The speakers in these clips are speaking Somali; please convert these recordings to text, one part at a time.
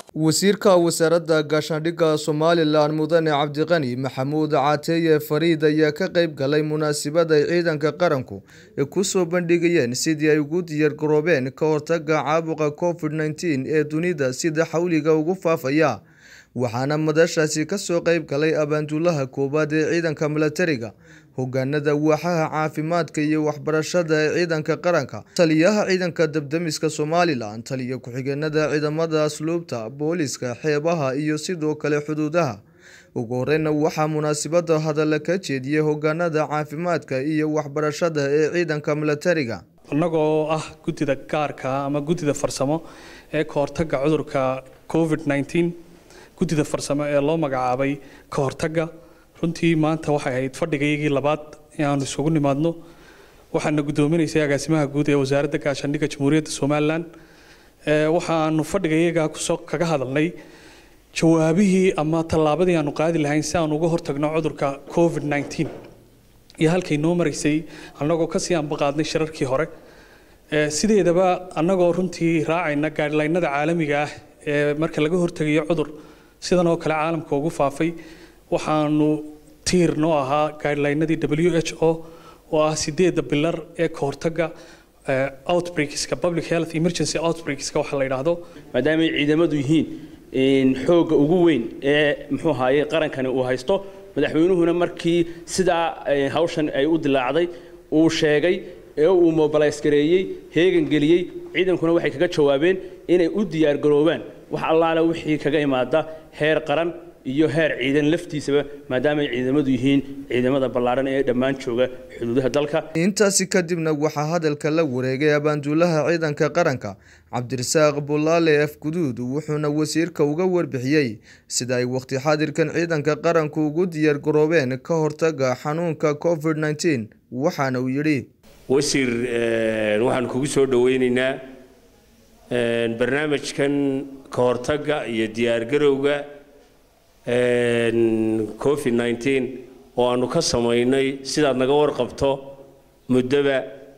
wasiirka wasaaradda gaashaandhigga Somaliland Mudane Cabdiqani Maxamuud Caateye Fariid ayaa ka qayb galay munaasabad ay ciidanka qaranku ku soo bandhigayeen sidii ay ugu diyaar garoobeen ka hortagga caabuqa COVID-19 ee dunida sida xawliga ugu faafaya waxaana madashaasi ka soo qayb galay abaanduulaha koobaad ee ciidanka militariga hogaanada waaxaha caafimaadka iyo waxbarashada ee ciidanka qaranka taliyaha ciidanka dabdamiska Somaliland taliya ku-xigeenada ciidamada asluubta booliska xeebaha iyo sidoo kale xuduudaha ugu horreynna waxaa munaasabada hadal ka jeediyay hogaanada caafimaadka iyo waxbarashada ee ciidanka militariga annagoo ah gudida gaarka ama gudida farsamo ee ka hortagga cudurka COVID-19 gudida farsamo ee loo magacaabay ka hortagga runtii maanta waxay ahayd fadhigaygii labaad ee aan isugu nimaadno waxaana gudoominaysay agaasimaha guud ee wasaaradda gaashaandhigga Jamhuuriyadda Somaliland waxaanu fadhigayaga kaga hadalnay jawaabihii ama tallaabadii aanu qaadi lahayn si aan uga hortagno cudurka COVID-19 iyo halkay noo maraysay annagoo ka sii anbaqaadnay shirarkii hore sideedaba annagoo runtii raacayna guideline-nada caalamiga ah ee marka laga hortagayo cudur sidan oo kale caalamka ugu faafay waxaanu tiir noo ahaa guideline-nadii WHO oo ah 8 bilar ee ka hortagga outbreaks-ka public health emergency outbreaks-ka waxa la yiraahdo maadaama ciidamadu yihiin xooga ugu weyn ee muxuu ahaayay qarankani uu haysto madaxweynuhuna markii sida hawshan ay u dilaacday uu sheegay ee uu mobilize gareeyay heegan geliyay ciidankuna waxay kaga jawaabeen inay u diyaar garoobaan wax allaale wixii kaga imaada heer qaran iyo heer ciidan laftiisaba maadaama ciidamadu yihiin ciidamada ballaaran ee dhammaan jooga xuduudaha dalka intaasi kadibna waxa hadalka la wareegay abaanduulaha ciidanka qaranka Cabdirasaaq Bulaale Afguduud wuxuuna wasiirka uga warbixiyay sida ay waqti xaadirkan ciidanka qaranku ugu diyaar garoobeen ka hortagga xanuunka COVID-19 waxaana uu yiri wasiir waxaan kugu soo dhaweynaynaa barnaamijkan ka hortagga iyo diyaar garowga COVID-19 oo aanu ka sameeynay sidaad naga warqabto muddaba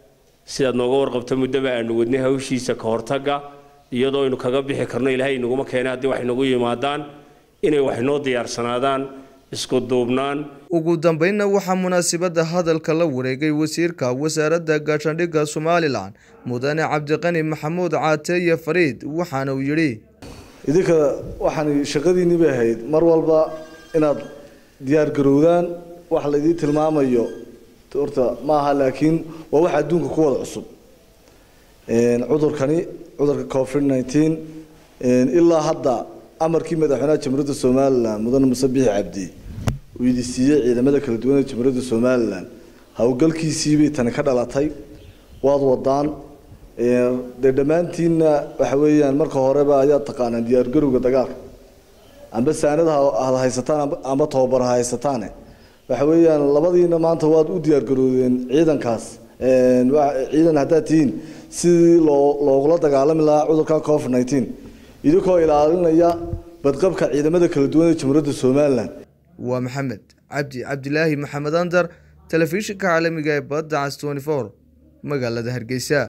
aanu wadnay hawshiisa ka hortagga iyadoo aynu kaga bixi karno ilaahay inaguma keenay haddii wax inagu yimaadaan inay wax inoo diyaarsanaadaan isku duubnaan ugu dambeynna waxaa munaasabada hadalka la wareegay wasiirka wasaaradda gaashaandhigga Somaliland Mudane Cabdiqani Maxamuud Caateye Fariid waxaana uu yiri idinka waxaan shaqadiinii bay ahayd mar walba inaad diyaar garowdaan wax la idin tilmaamayo horta ma aha laakiin waa wax adduunka ku wada cusub cudurka COVID-19 ilaa hadda amarkii madaxweynaha Jamhuuriyadda Somaliland Mudane Muuse Biixi Cabdi uu idisiiyay ciidamada kala duwan ee Jamhuuriyadda Somaliland hawlgalkiisii bay tan ka dhalatay waad wadaan dhammaantiina waxa weeyaan marka horeba ayaa taqaanaan diyaar garowga dagaalka amba saanada aad haysataan amba tababar haysataan waxa weeyaan labadiina maanta waad u diyaar garoodeen ciidankaas ciidan hadaatiin si looga dagaalami lahaa cudurka COVID-19 idinko ilaalinaya badqabka ciidamada kala duwan ee Jamhuuriyadda Somaliland waa Maxamed Cabdilaahi Maxamed Andar telefishinka caalamiga ee Badda Cas 24 magaalada Hargeysa